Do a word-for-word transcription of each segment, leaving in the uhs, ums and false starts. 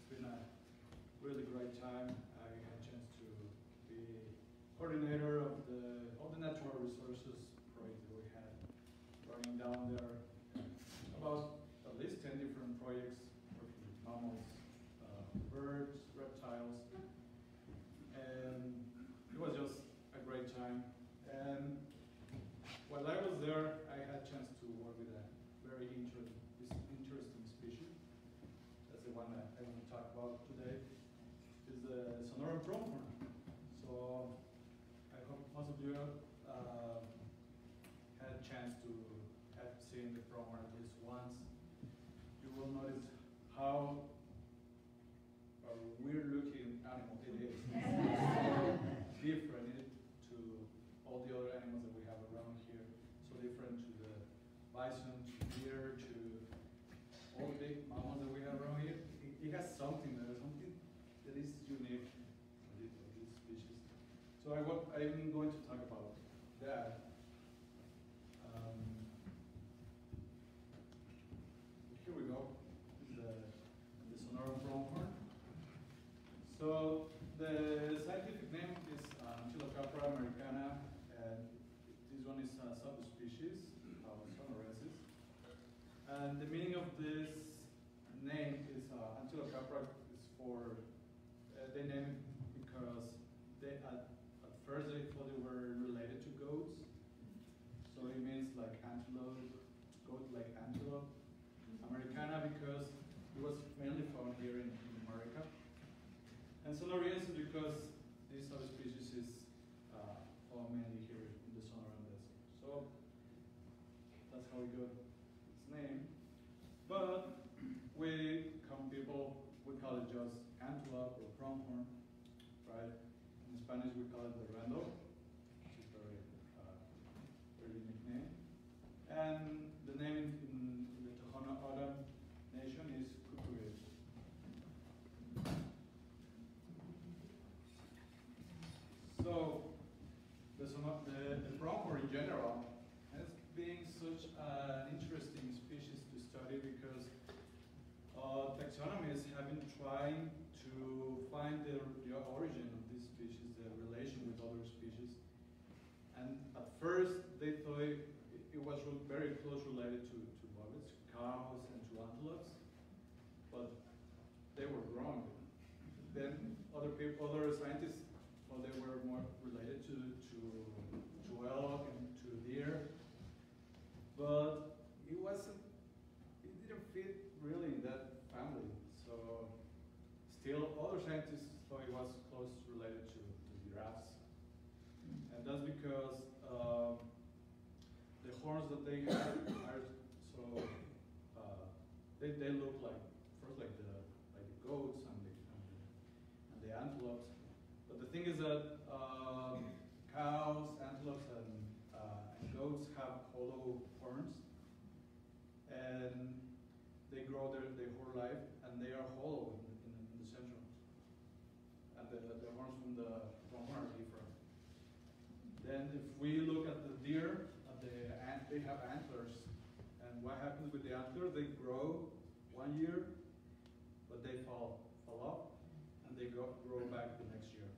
been a really great time. I had a chance to be coordinator of the all the natural resources project that we had running down there. About at least ten different projects working with mammals, uh, birds, reptiles, and it was just a great time. And while I was there, I had a chance to work with a very inter interesting species. That's the one that I want to talk about today. Is the Sonoran Pronghorn. So I hope most of you uh, had a chance to have seen the pronghorn at least once. You will notice how a weird-looking animal it is. It's so different to all the other animals that we have around here. So different to the bison, to deer, to all the big mammals that we have around here. It, it has something there, something that is unique of this species. So I want, I'm going to talk about that. Um, here we go, the, the Sonoran Pronghorn. So the scientific name is uh, Antelope americana, and this one is a subspecies of Sonorensis. And the meaning of this name is uh, Antelope is for, uh, they named it because they, at, at first they thought they were related to goats. So it means like antelope, goat like antelope. Americana because it was mainly found here in, in America. And Sonorensis because this subspecies is uh, found mainly here in the Sonoran Desert. So that's how we got its name. But we, common people, we call it just antelope or pronghorn, right? In Spanish we call it the rendo, which is very, uh, very unique name. And the name in, in the Tohono O'odham nation is Kukuye. So the, the, the pronghorn in general has been such an interesting species to study because uh, taxonomists have been trying to find the, the origin of this species, the relation with other species. And at first they thought it, it was very close related to, to rabbits, cows, and to antelopes, but they were wrong. Then other people, other scientists, well, they were more related to, to, to elk and to deer, but it wasn't, it didn't fit really in that family. So still other scientists thought it was close related to, to giraffes. And that's because um, the horns that they have are so, uh, they, they look like, first like the, like the goats and the, and the, and the antelopes. But the thing is that um, cows, antelopes, and, uh, and goats have hollow horns, and they grow their, their whole life, and they are hollow in, in, in the center. And the, the horns from the pronghorn are different. Then if we look at the deer, at the, they have antlers, and what happens with the antlers? They grow one year, but they fall, fall off, and they go, grow back the next year.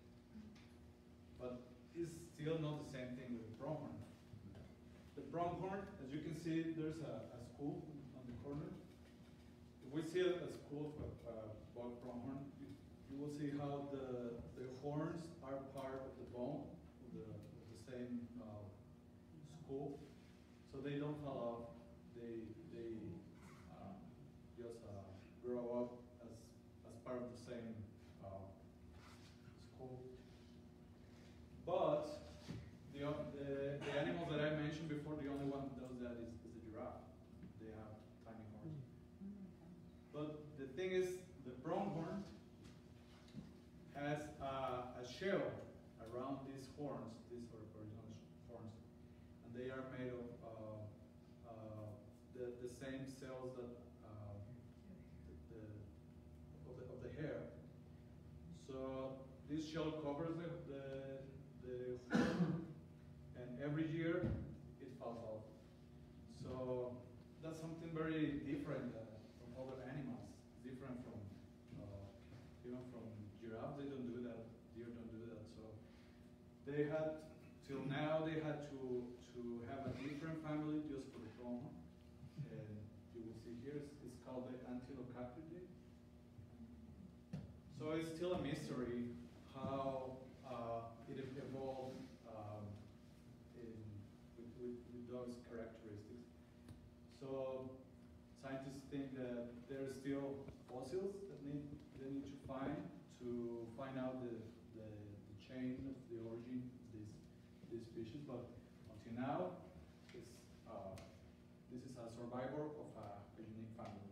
But it's still not the same thing with the pronghorn. The pronghorn, as you can see, there's a, a skull on the corner. If we see a, a skull for a bog pronghorn, you, you will see how the, the horns are part of the bone, of the, of the same uh, skull. So they don't fall off. They, they uh, just uh, grow up as, as part of the same uh, skull. But the, the, the animals that I mentioned before, the only one that does that is, is the giraffe. They have tiny horns. But the thing is, the pronghorn has a, a shell around these horns, these original horns, and they are made of uh, uh, the, the same cells that uh, the, of, the, of the hair. So this shell covers the, the the horn, and every year it falls off. So that's something very different uh, from other animals, different from uh, they had, till now, they had to, to have a different family just for the pronghorn. And you will see here, it's, it's called the antelope. So it's still a mystery how uh, it evolved um, in, with, with, with those characteristics. So scientists think that there are still fossils that need, they need to find to find out the, the, the chain of the origin of this, this species, but until now, it's, uh, this is a survivor of a, a unique family.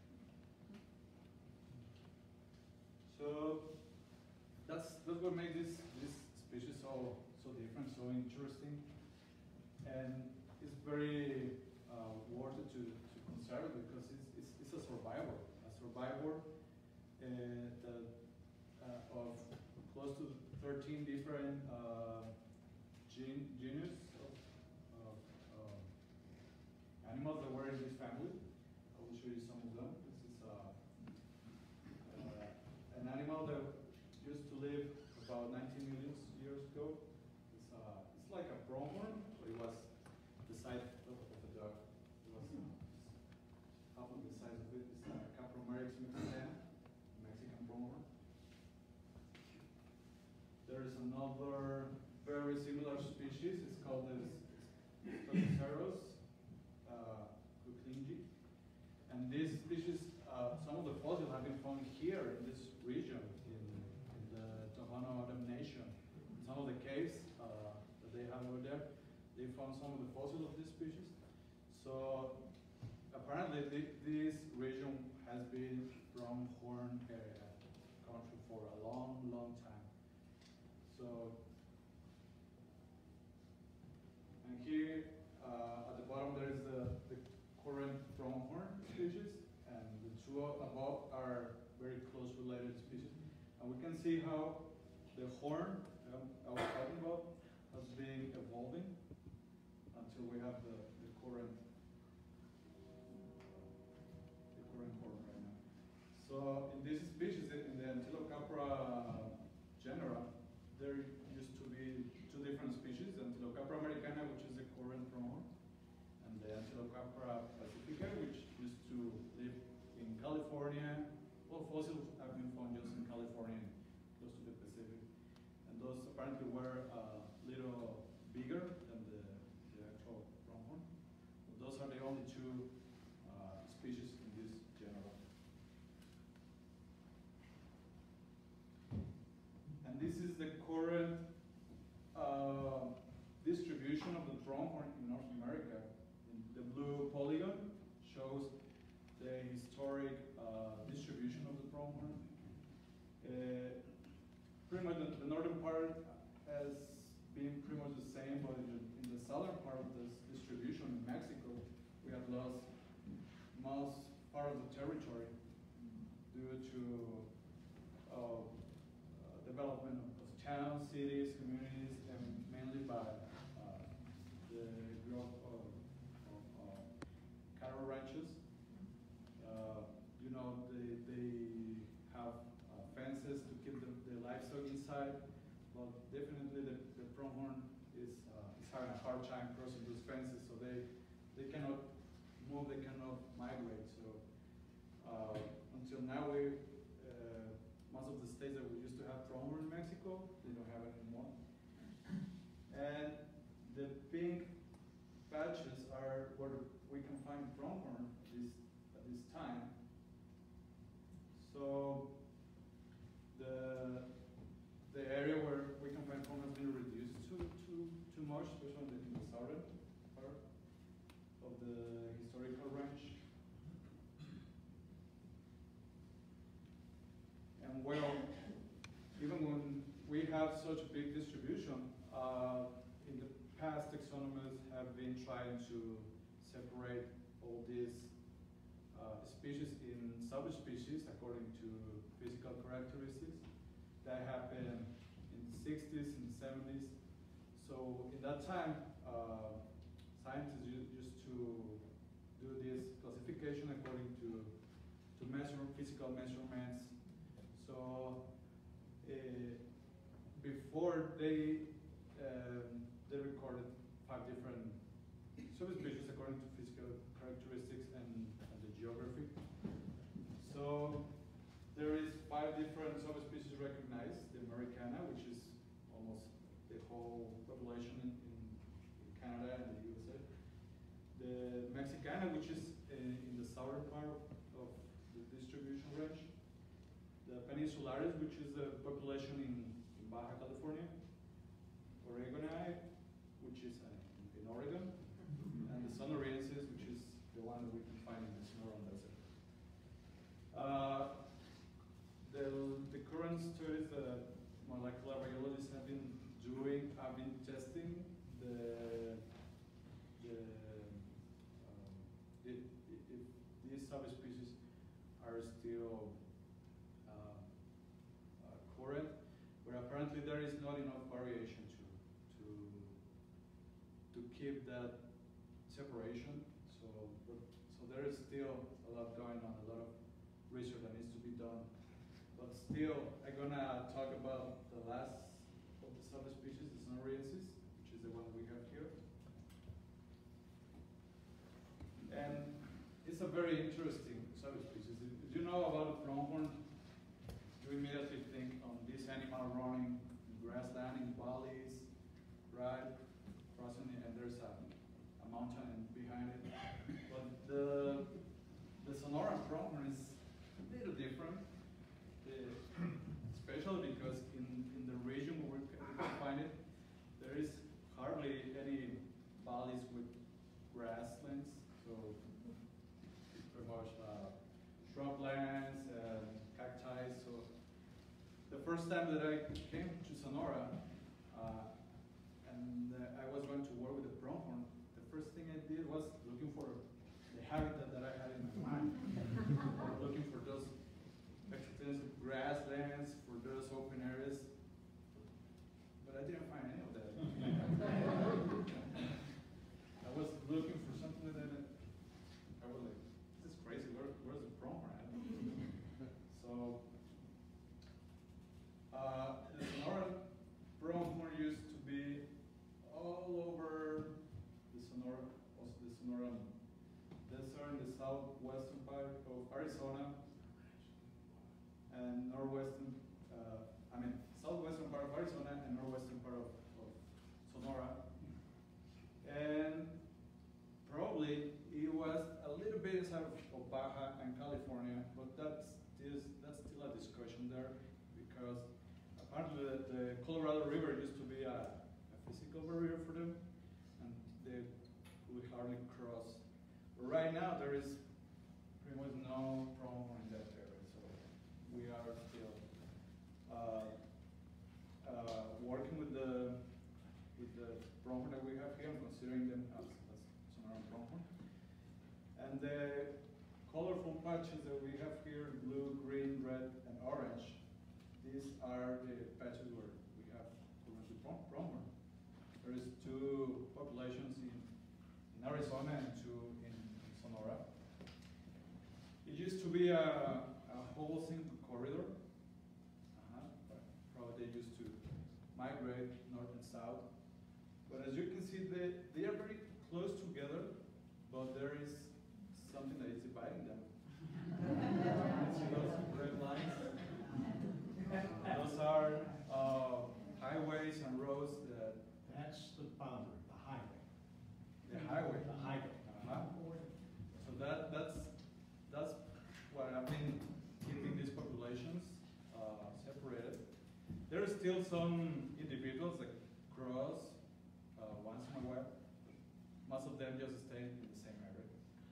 So that's that's what makes this this species so so different, so interesting, and it's very uh, worth it to, to conserve it because it's, it's it's a survivor, a survivor uh, that, uh, of close to thirteen different uh, gen genus of, of uh, animals that were in this family. I will show you some of them. This is uh, uh, an animal that used to live about nineteen million years ago. It's, uh, it's like a pronghorn, but it was the size of, of a dog. It was uh, half of the size of it. It's a Capromeryx mexican, Mexican pronghorn. There is another very similar species. It's called the Stogoceros uh, kuchlingi. And this species, uh, some of the fossils have been found here in this region, in, in the Tohono O'odham Nation. In some of the caves uh, that they have over there, they found some of the fossils of this species. So apparently th this region has been pronghorn area country for a long, long time. So, and here uh, at the bottom there is the, the current pronghorn species, and the two above are very close related species. And we can see how the horn um, I was talking about has been evolving until we have the, the current the current horn right now. So in this species, in the Antelope genera, there used to be two different species, the Antelope americana, which is the current pronghorn, and the Antelope pacifica, which used to live in California. Well, fossils have been found just in California, close to the Pacific. And those apparently were a uh, little bigger than the, the actual pronghorn. But those are the only two uh, species in this genera. And this is the current uh, distribution of the pronghorn in North America. The blue polygon shows the historic uh, distribution of the pronghorn. Uh, pretty much the, the northern part has been pretty much the same, but in the, in the southern part of this distribution in Mexico, we have lost most part of the territory due to uh, uh, development of, of towns, cities, communities, and mainly by uh, the growth of cattle ranches. Uh, you know, they, they have uh, fences to keep the, the livestock inside, but definitely the, the pronghorn is, uh, is having a hard time crossing those fences, so they, they cannot move, they cannot migrate. So uh, until now, we, uh, most of the states that we used to have pronghorn in Mexico, they don't have it anymore. And the pink patches are where we can find pronghorn this, at this time. So the the area where we can find pronghorn has been reduced too too too much, especially in the southern part of the historical range. And well, even when we have such a big distribution, uh, in the past taxonomists have been trying to separate all these uh, species in subspecies according to physical characteristics. That happened in the sixties and seventies. So in that time, uh, scientists used to do this classification according to, to measure physical measurements. So uh, before they uh, um, they recorded five different subspecies according to physical characteristics and, and the geography. So there is five different subspecies recognized. The Americana, which is almost the whole population in, in, in Canada and the U S A. The Mexicana, which is in, in the southern part of the distribution range. The Peninsularis, which is the population in, in Baja California. Oregoni, which is uh, in Oregon. And the Sonorensis, which is the one that we can find in the Sonoran Desert. Uh, the, the current studies that molecular biologists have been doing, have been testing the, the, um, the if these subspecies are still uh, uh, current, but apparently there is not enough variation to to to keep that separation. So, but, so there is still a lot going on, a lot of research that needs to be done. But still, I'm gonna talk about the last of the subspecies, the Sonorensis, which is the one we have here. And it's a very interesting subspecies. If you know about the pronghorn, you immediately think on this animal running in grassland, in valleys, right? Crossing it, and there's a, a mountain behind it. But the, the Sonoran Pronghorn is a little different. Especially because in, in the region where we can, we can find it, there is hardly any valleys with grasslands, so it's pretty much uh, shrublands and cacti. So the first time that I came to Sonora, uh, and uh, I was going to work with the pronghorn, the first thing I did was looking for the habitat that I had in my mind. I was looking for those extensive grasslands, for those open areas, but I didn't find any of that. I was looking for something that I was like, this is crazy, Where, where's the pronghorn at? So, uh, the Sonoran Pronghorn used to be all over the Sonora, also the Sonoran Desert, the southwestern part of Arizona, and northwestern, uh, I mean, southwestern part of Arizona and northwestern part of, of Sonora. And probably it was a little bit south of Baja and California, but that's, is, that's still a discussion there because apparently the, the Colorado River used to be a, a physical barrier for them, and they would hardly cross. But right now there is pretty much no pronghorn in that area. We are still uh, uh, working with the with the pronghorn that we have here, and considering them as, as Sonoran pronghorn. And the colorful patches that we have here, blue, green, red, and orange, these are the patches where we have currently pronghorn. There is two populations in, in Arizona and two in, in Sonora. It used to be a, a whole single corridor. Uh-huh. Probably they used to migrate north and south. But as you can see, they, they are very close together, but there is something that is dividing them. See those red lines? Those are uh, highways and roads that... That's the boundary, the highway. The highway? The highway. Uh-huh. So that, that's, that's what I've been keeping these populations uh, separated. There are still some individuals that cross uh, once in a while. Most of them just stay in the same area.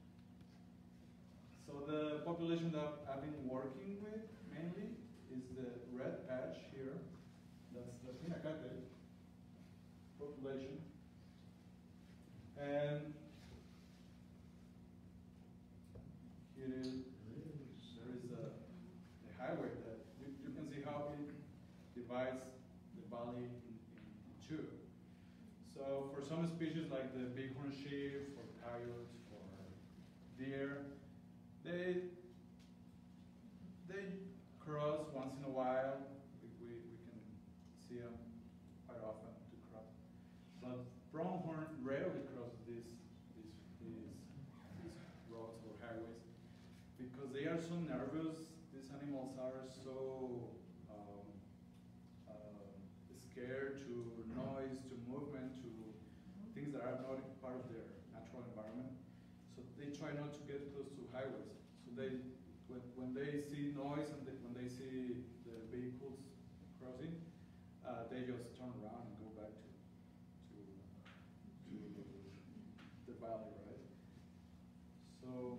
So the population that I've been working with mainly is the red patch here. That's the Pinacate population. And here is, there is a, a highway that you, you can see how it divides the valley in, in, in two. So for some species like the bighorn sheep, for coyotes, for deer, they they cross once in a while. We, we, we can see them quite often to cross. they are so nervous. These animals are so um, uh, scared to noise, to movement, to things that are not part of their natural environment. So they try not to get close to highways. So they, when, when they see noise and they, when they see the vehicles crossing, uh, they just turn around and go back to to, to the valley, right? So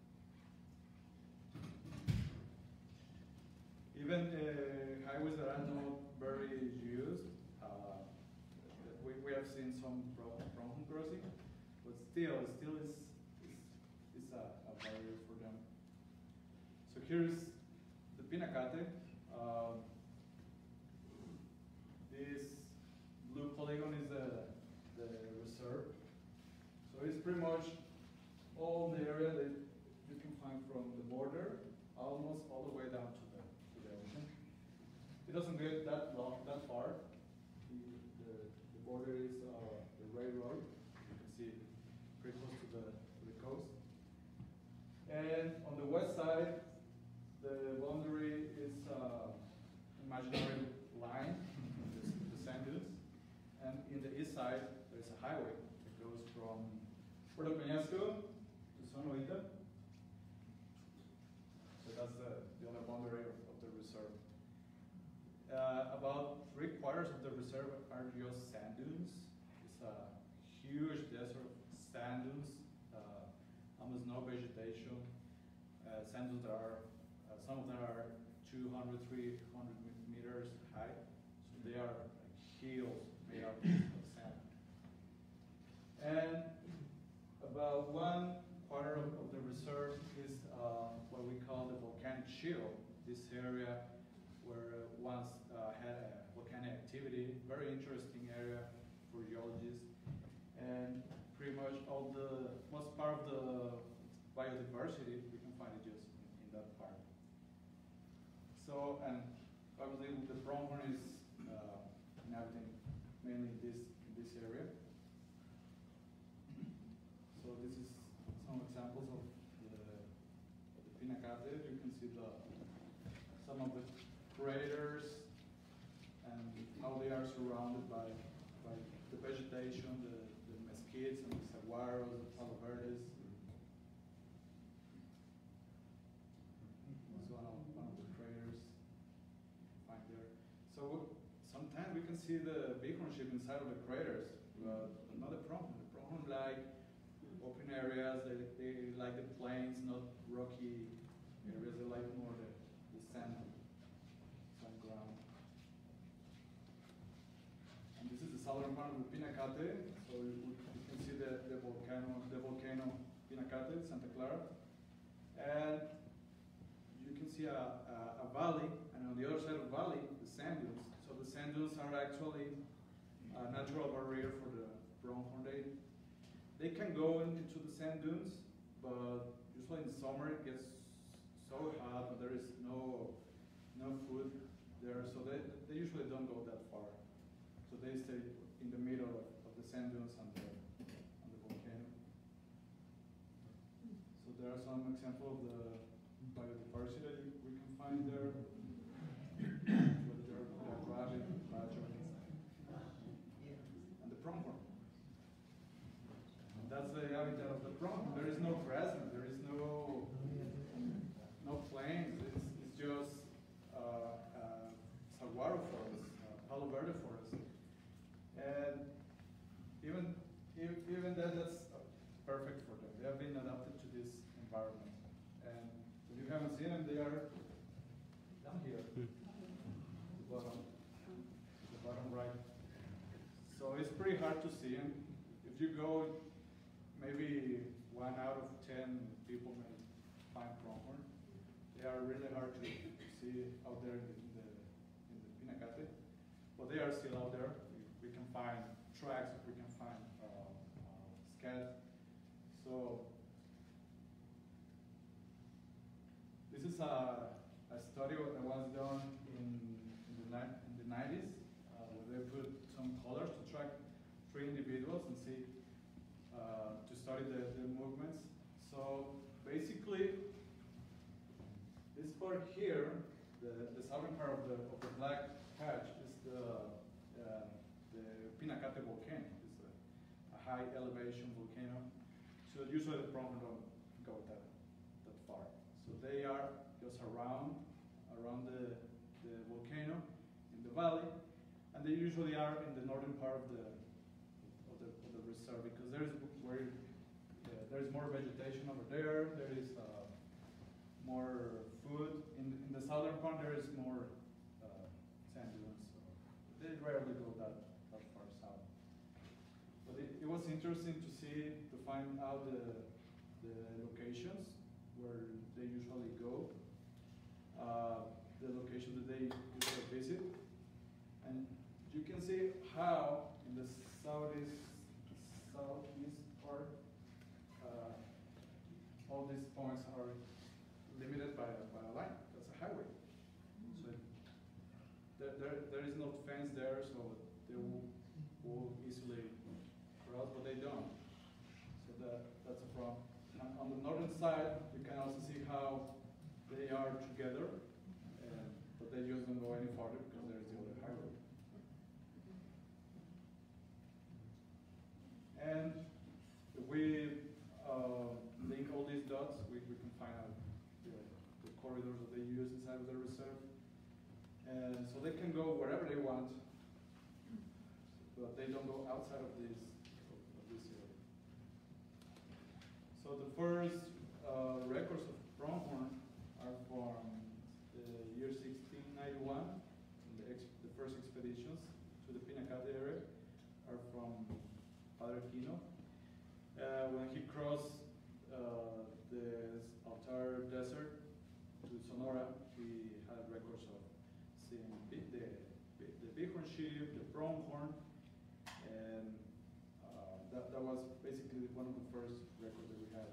even uh, highways that are not very used, uh, we, we have seen some Pronghorn crossing, but still, still is is, is a, a barrier for them. So here's the Pinacate. Uh, this blue polygon is the, the reserve. So it's pretty much all the area that you can find from the border almost all the way down to the to the ocean. It doesn't get that long, that far. The, the, the border is uh, the railroad. You can see pretty close to the to the coast. And on the west side, the boundary is uh, imaginary line, the, the sand dunes. And in the east side, there's a highway that goes from Puerto Peñasco to Sonora. So that's the, the other boundary of, of the reserve. Uh, about three quarters of the reserve are just sand dunes. It's a huge desert of sand dunes, uh, almost no vegetation. Uh, sand dunes are, uh, some of them are two hundred, three hundred meters high. So they are like hills made out of sand. And about one quarter of, of the reserve is uh, what we call the volcanic shield. This area where uh, once uh, had a volcanic activity, very interesting area for geologists. And pretty much all the, most part of the biodiversity, we can find it just in, in that part. So, and obviously the Pronghorn is uh, inhabiting mainly this, in this area. So this is some examples of the, of the Pinacate. You can see the, some of the craters and how they are surrounded by, by the vegetation, the, the mesquites and the saguaros, the palo verdes. It's one of, one of the craters you find there. So sometimes we can see the bighorn sheep inside of the craters, but not the pronghorn. The pronghorn like open areas, they, they like the plains, not rocky areas. They like more the, the sand, sand ground. And this is the southern part of the Pinacate. So you, you can see the, the volcano, the volcano Pinacate, Santa Clara. And you can see a, a, a valley, and on the other side of the valley, the sand dunes. So the sand dunes are actually a natural barrier for the pronghorn. They, They can go in, into the sand dunes, but usually in summer it gets so hot and there is no no food there, so they, they usually don't go that far. So they stay in the middle of, of the sand dunes and the, and the volcano. So there are some examples of the biodiversity that we can find there. Whether they're rabbit, badger, and the pronghorn. That's the habitat of the pronghorn. There is no grassland, there is no no plains. It's, it's just uh, uh, saguaro forest, uh, palo verde forest, and even even that that's perfect for them. They have been adapted to this environment. And if you haven't seen them, they are down here, the bottom, the bottom right. So it's pretty hard to see them. If you go, maybe one out of ten people may find pronghorn. They are really hard to see out there in the, in the, in the Pinacate, but they are still out there. We, we can find tracks, we can find uh, uh, scat. So this is a, a study that was done in, in, the, in the nineties, uh, where they put some colors to track three individuals and see Uh, to study the, the movements. So basically, part here, the, the southern part of the, of the black patch is the, uh, the Pinacate volcano. It's a, a high elevation volcano. So usually the pronghorn don't go that, that far. So they are just around, around the, the volcano in the valley, and they usually are in the northern part of the, of the, of the reserve because there is where uh, there is more vegetation over there. There is uh, more food. In, in the southern part, there is more uh, sand dunes. So they rarely go that, that far south. But it, it was interesting to see, to find out the, the locations where they usually go, uh, the location that they usually visit. And you can see how in the southeast, southeast part, uh, all these points are limited by a, by a line. That's a highway. So there, there, there is no fence there, so they will, will easily cross, but they don't. So that, that's a problem. And on the northern side, you can also see how they are together, and, but they just don't go any farther because there's the other highway. And if we uh, link all these dots, we, we can find out the, the corridors that they use inside of the reserve. And so they can go wherever they want, but they don't go outside of this, of, of this area. So the first uh, records of pronghorn are from the year sixteen ninety-one, the, ex the first expeditions to the Pinacate area are from Padre Quino. Uh, when he crossed uh, the Altar Desert to Sonora, he had records of seeing the, the, the bighorn sheep, the pronghorn, and uh, that, that was basically one of the first records that we had.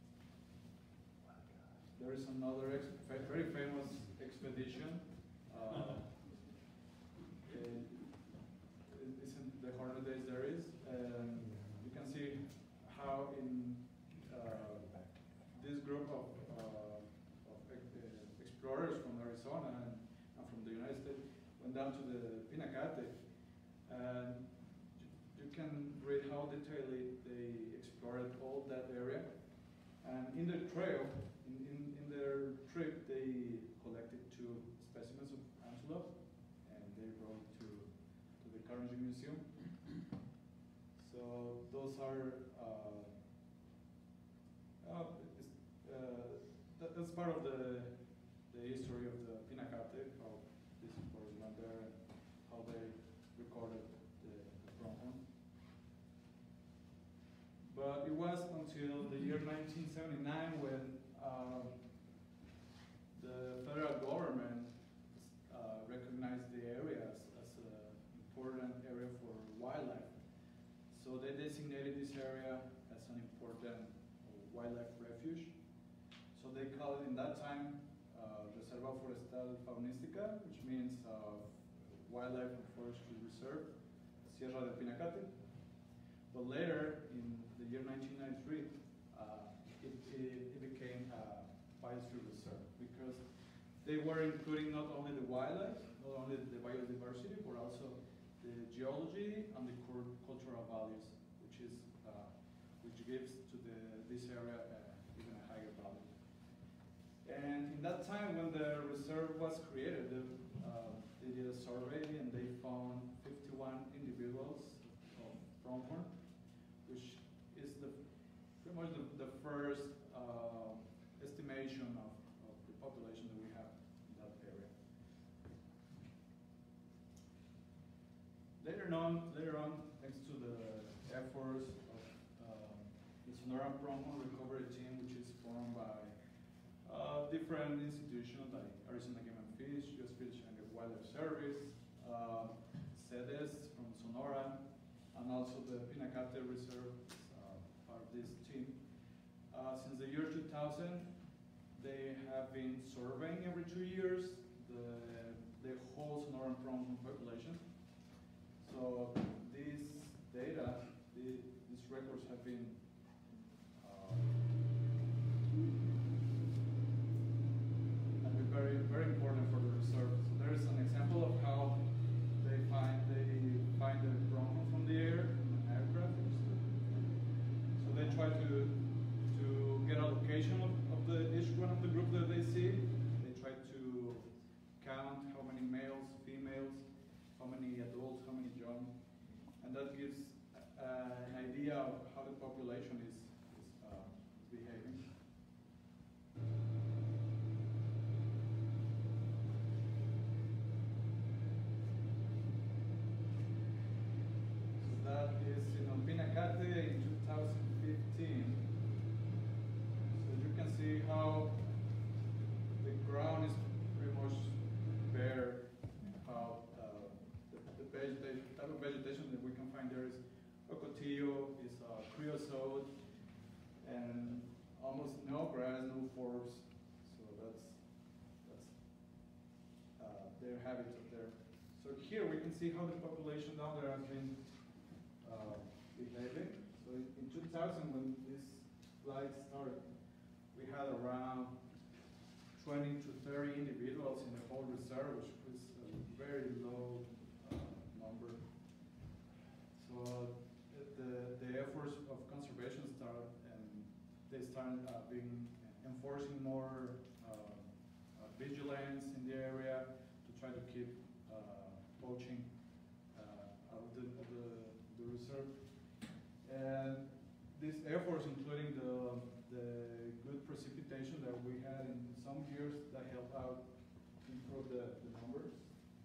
There is another ex very famous expedition. Uh, in, it's in the Hornet Days there is. And you can see how in uh, this group of, uh, of uh, explorers from Arizona and, and from the United States went down to the Pinacate, and you, you can read how detailedly they explored all that area. And in the trail, in, in, in their trip, they collected two specimens of antelope, and they brought to, to the Carnegie Museum. So those are, uh, uh, uh, that, that's part of the, the history of the Pinacate, how these explorers went there and how they recorded the, the pronghorn. But it was until the year nineteen seventy-nine when um, the federal government uh, recognized the area as, as an important area for wildlife. So they designated this area as an important wildlife refuge. So they called it in that time uh, Reserva Forestal Faunística, which means uh, Wildlife and Forestry Reserve, Sierra del Pinacate. But later, in the year nineteen ninety-three, uh, it, it, it became a biosphere reserve because they were including not only the wildlife, not only the biodiversity, but also the geology and the cultural values, which is uh, which gives to the this area uh, even a higher value. And in that time, when the reserve was created, the, uh, they did a survey and they found fifty-one individuals of pronghorn, which is the pretty much the, the first uh, estimation of, of the population that we have in that area. Later on, later on, thanks to the efforts of um, the Sonoran Pronghorn recovery team, which is formed by uh, different institutions like Arizona Game and Fish, U S Fish and Wildlife Service, uh, C E D E S from Sonora, and also the Pinacate Reserve, uh, part of this team. Uh, since the year two thousand, they have been surveying every two years the, the whole Sonoran Pronghorn population. So these data, the, these records have been uh, have been very how many adults, how many young, and that gives uh, an idea of how the population is, is uh, behaving. So that is in Pinacate in two thousand fifteen. So you can see how the ground is pretty much bare. How uh, the, the vegetation, type of vegetation that we can find there is ocotillo, is uh, creosote, and almost no grass, no forbs. So that's that's uh, their habits up there. So here we can see how the population down there has been uh, behaving. So in, in two thousand, when this flight started, we had around twenty to thirty individuals in the whole reserve, which was a very low uh, number. So the, the efforts of conservation started, and they started uh, being enforcing more uh, uh, vigilance in the area to try to keep uh, poaching uh, out of the, of the, the reserve. And these efforts, including the, the good precipitation that we had in some years, that helped out improve the, the numbers.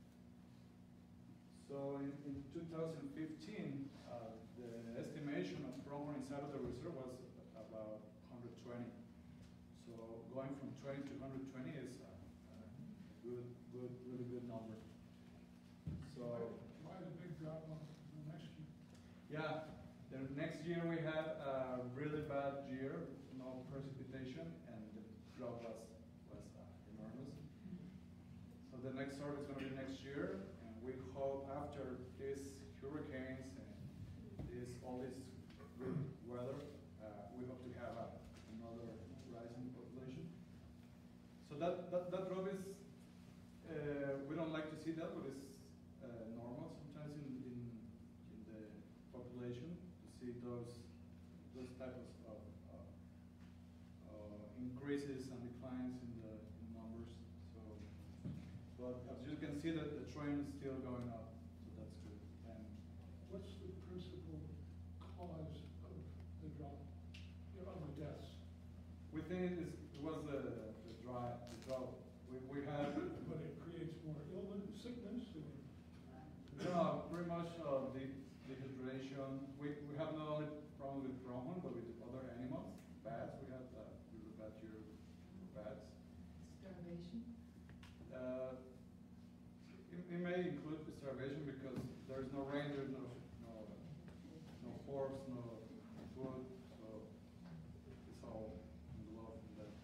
So in, in two thousand fifteen, uh, the estimation of pronghorn inside of the reserve was about one hundred twenty. So going from twenty to one hundred twenty is a, a good, good, really good number. So why the big drop off the next year? Yeah, the next year we had a really bad year, no precipitation, and the drop was was uh, enormous. So the next survey is going to be next year. We hope after these hurricanes and this all this good weather, uh, we hope to have a, another rise in the population. So that that, that drop is uh, we don't like to see that, but it's uh, normal sometimes in, in in the population to see those those types of uh, uh, increases and declines in the in numbers. So. But as you can see, that the trend is still going up, so that's good. And what's the principal cause of the drop, of the deaths? we think it, is, it was the, the dry, the drought. We, we had, But it creates more illness, sickness. no, pretty much uh, the dehydration. We, we have not only problem with pronghorn, but with other animals. Bats, we had a really bad year with bats. Starvation? Uh, it, it may include starvation because there's no rain, there's no no no forbs, no food, so it's all involved in that.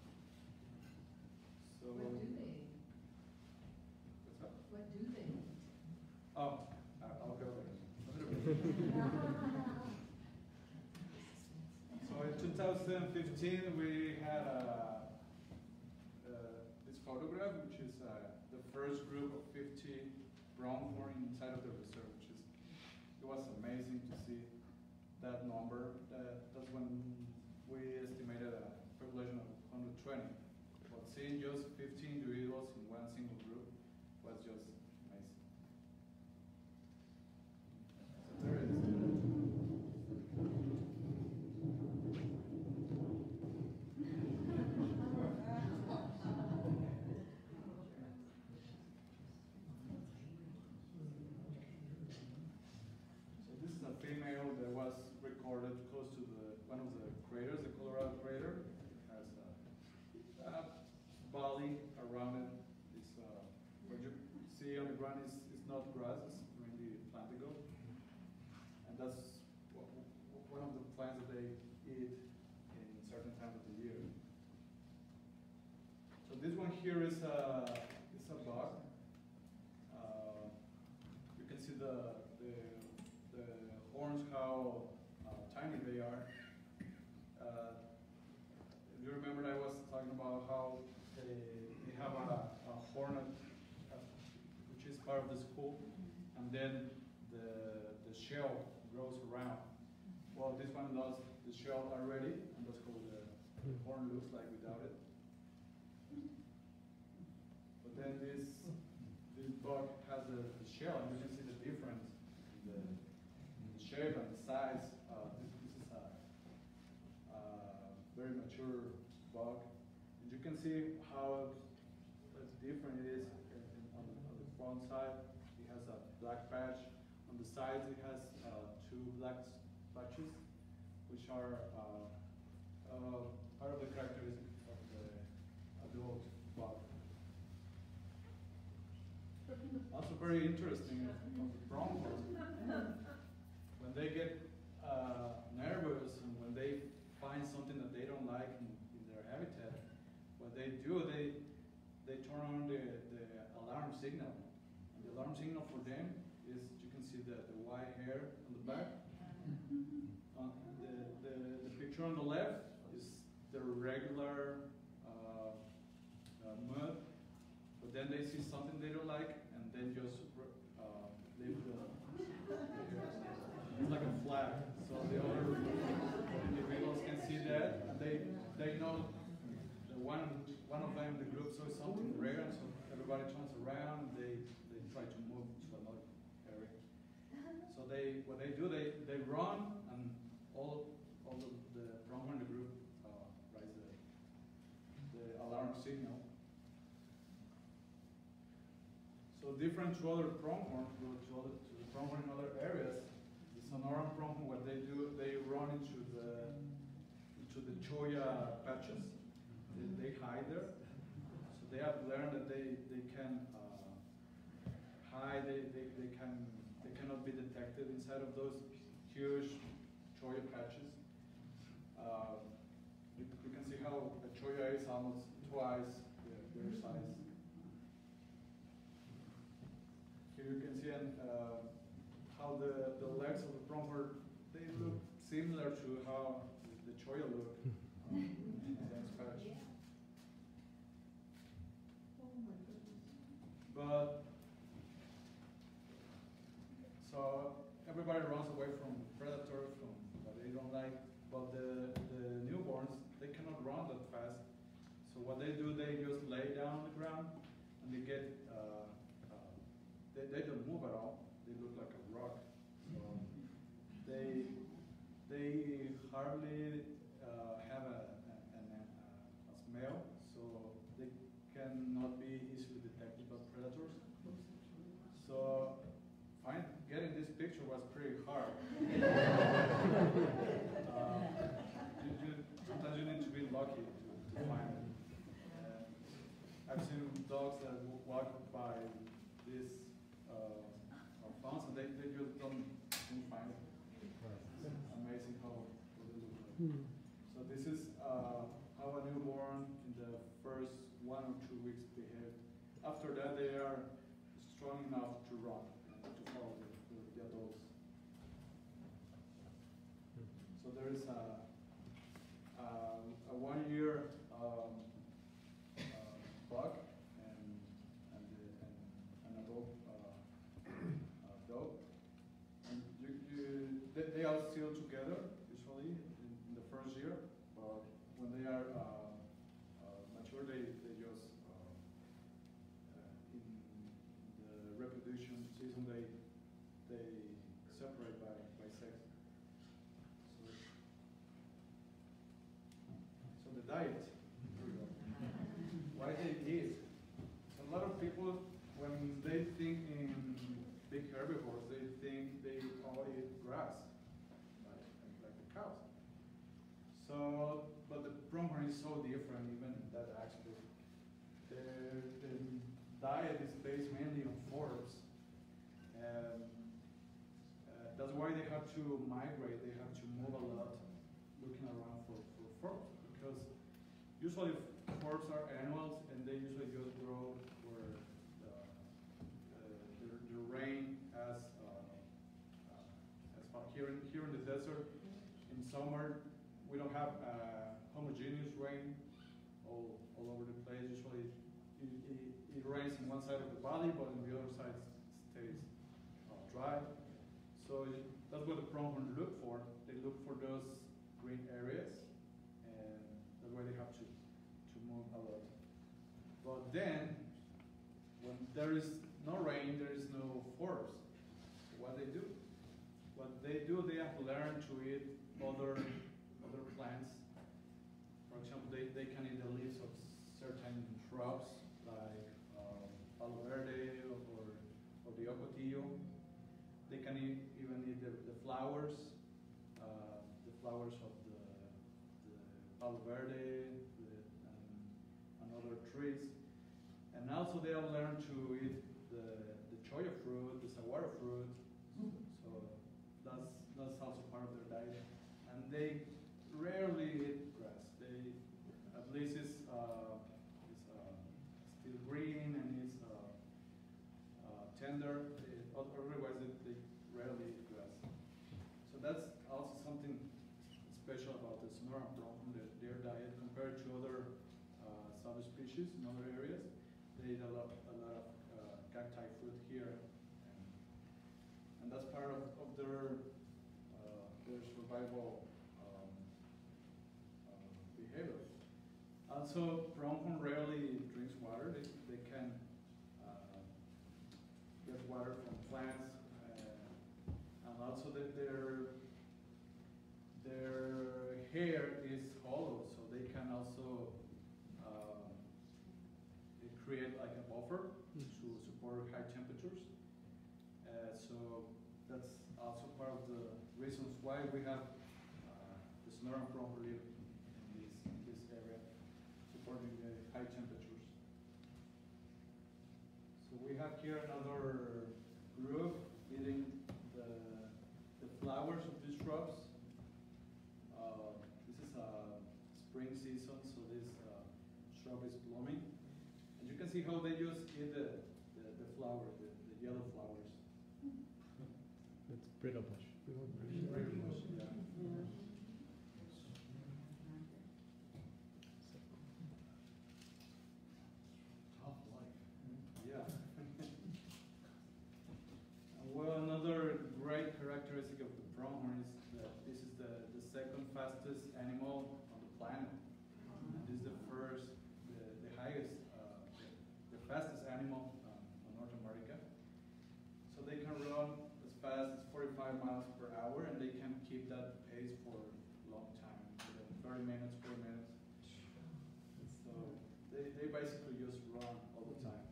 So What do they eat? what's that? What do they eat? Oh, I- I'll go there. So in two thousand fifteen we had a, uh, this photograph, which is uh, the first group of fifty pronghorn inside of the reserve, which is, it was amazing to see that number. That, that's when we estimated a population of one hundred twenty. But seeing just fifteen individuals in one single group was just amazing. So there it is. Female that was recorded close to the one of the craters, the Colorado crater. It has a, a valley around it. It's, uh, what you see on the ground is, is not grass, it's mainly plantigo. And that's one of the plants that they eat in certain times of the year. So this one here is a, is a bug. Uh, you can see the, the the horns, how uh, tiny they are. Uh, if you remember, I was talking about how they, they have a, a hornet, uh, which is part of the skull, and then the, the shell grows around. Well, this one does the shell already, and that's how the, the horn looks like without it. But then this this bug has the, the shell, and you can see the different in the, in the shape and the size. Uh, this, this is a, a very mature bug. And you can see how it's different it is in, in, on, the, on the front side. It has a black patch. On the sides, it has uh, two black patches, which are uh, uh, part of the characteristics of the adult bug. Also very interesting of, of the pronghorn. When they get uh, nervous and when they find something that they don't like in, in their habitat, what they do, they they turn on the, the alarm signal. And the alarm signal for them is, you can see the, the white hair on the back. Uh, the, the, the picture on the left is the regular uh, uh, mud, but then they see something they don't like, and then just uh, leave the, it's like a flag. So the other individuals can see that, and they they know the one one of them in the group saw something rare, so everybody turns around. And they they try to move to another area. So they what they do they they run, and all all of the pronghorn in the group uh, raise the the alarm signal. So different to other pronghorn, to, to, other, to the pronghorn in other areas, the Sonoran pronghorn, what they do, they run into the into the cholla patches. They, they hide there. So they have learned that they they can uh, hide. They, they they can they cannot be detected inside of those huge cholla patches. Uh, you, you can see how a cholla is almost twice their, their size. You can see uh, how the, the legs of the pronghorn, they look similar to how the cholla look um, in the same patch. But, so everybody runs away from predators, from what they don't like, but the, the newborns, they cannot run that fast. So what they do, they just lay down on the ground, and they get uh, They, they don't move at all. They look like a rock. So they they hardly uh, have a, a, a, a smell, so they cannot be easily detected by predators. So find, getting this picture was pretty hard. uh, you, you, sometimes you need to be lucky to, to find it. Uh, I've seen dogs that walk by this Uh, found, so they, they just don't, don't find it. It's amazing how, how they look like. Mm. So this is uh, how a newborn in the first one or two weeks behave. After that, they are strong enough to run and to follow the, the, the adults. So there is a, a, a one-year um, uh, buck and and, the, and an adult. They, they are still together, usually, in, in the first year, but when they are uh, uh, mature, they, they just, uh, uh, in the reproduction season, they they separate by, by sex. So, so the diet, why they eat. A lot of people, when they think in big herbivores, they think they all eat grass, like, like the cows. So, but the pronghorn is so different even in that aspect. Their, their diet is based mainly on forbs. And uh, that's why they have to migrate, they have to move a lot, looking around for, for forbs. Because usually forbs are annuals, and they usually just grow where the, uh, the, the rain has Here in, here in the desert, in summer, we don't have uh, homogeneous rain all, all over the place. Usually it, it, it rains in one side of the valley, but on the other side stays uh, dry. So that's what the pronghorn look for. They look for those green areas, and that's why they have to, to move a lot. But then, when there is no rain, there is no forbs. what they do. What they do, they have learned to eat other other plants. For example, they, they can eat the leaves of certain shrubs like um, palo verde or, or the ocotillo. They can eat, even eat the, the flowers, uh, the flowers of the, the palo verde the, and, and other trees. And also they have learned to eat the, the cholla fruit, the saguaro fruit. So that's, that's also part of their diet. And they rarely eat grass. They, at least it's, uh, it's uh, still green and it's uh, uh, tender. They, otherwise they, they rarely eat grass. So that's also something special about the Sonoran Pronghorn, their, their diet compared to other uh, subspecies in other areas. They eat a lot, a lot of uh, cacti fruit here, and, and that's part of, of their uh, their survival um, uh, behavior. Also, pronghorn rarely drinks water. They, they can uh, get water from plants, uh, and also that their their hair is hollow, so they can also uh, they create like a buffer to support high temperatures. Uh, so that's also part of the reasons why we have uh, the Sonoran Pronghorn live in this, in this area, supporting the high temperatures. So we have here another group eating the, the flowers of these shrubs. Uh, this is a spring season, so this uh, shrub is blooming. And you can see how they just eat the, the, the flower, the, the yellow flowers. It's brittle bush. Pretty much, yeah. Tough life. Yeah. Well, another great characteristic of the pronghorn is that this is the, the second fastest animal on the planet. And this is the first, the, the highest, uh, the, the fastest animal um, on North America. So they can run as fast as forty-five miles per hour, and they can keep that pace for a long time, thirty minutes, forty minutes. So they, they basically just run all the time.